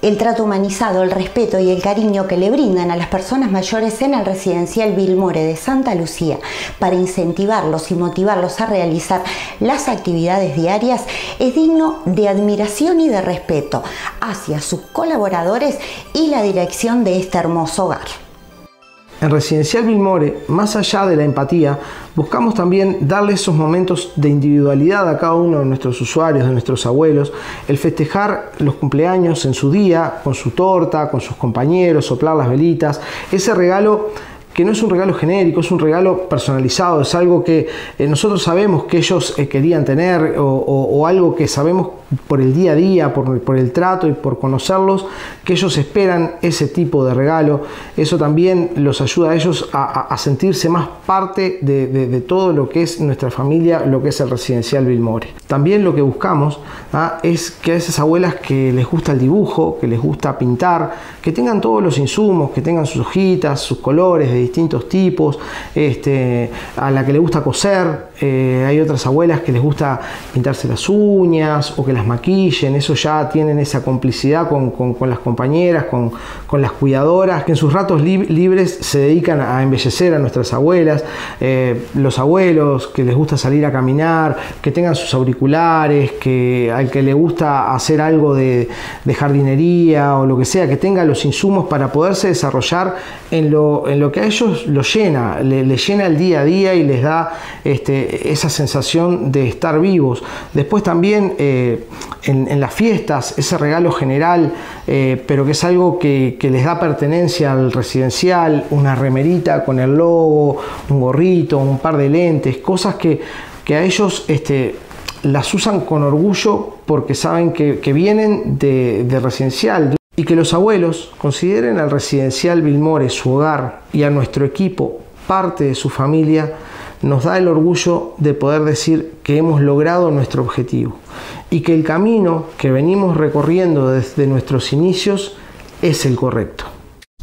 El trato humanizado, el respeto y el cariño que le brindan a las personas mayores en el residencial Vilmore de Santa Lucía para incentivarlos y motivarlos a realizar las actividades diarias es digno de admiración y de respeto hacia sus colaboradores y la dirección de este hermoso hogar. En Residencial Vilmore, más allá de la empatía, buscamos también darle esos momentos de individualidad a cada uno de nuestros usuarios, de nuestros abuelos, el festejar los cumpleaños en su día, con su torta, con sus compañeros, soplar las velitas, ese regalo que no es un regalo genérico, es un regalo personalizado, es algo que nosotros sabemos que ellos querían tener o algo que sabemos por el día a día, por el trato y por conocerlos, que ellos esperan ese tipo de regalo. Eso también los ayuda a ellos a sentirse más parte de todo lo que es nuestra familia, lo que es el Residencial Vilmore. También lo que buscamos es que a esas abuelas que les gusta el dibujo, que les gusta pintar, que tengan todos los insumos, que tengan sus hojitas, sus colores de distintos tipos, a la que le gusta coser, hay otras abuelas que les gusta pintarse las uñas o que las maquillen, eso ya tienen esa complicidad con las compañeras, con las cuidadoras, que en sus ratos libres se dedican a embellecer a nuestras abuelas, los abuelos que les gusta salir a caminar, que tengan sus auriculares, al que le gusta hacer algo de jardinería o lo que sea, que tenga los insumos para poderse desarrollar en lo que a ellos los llena, les llena el día a día y les da esa sensación de estar vivos. Después también en las fiestas, ese regalo general, pero que es algo que les da pertenencia al residencial, una remerita con el logo, un gorrito, un par de lentes, cosas que a ellos las usan con orgullo porque saben que vienen de residencial. Y que los abuelos consideren al Residencial Vilmore su hogar y a nuestro equipo parte de su familia, nos da el orgullo de poder decir que hemos logrado nuestro objetivo y que el camino que venimos recorriendo desde nuestros inicios es el correcto.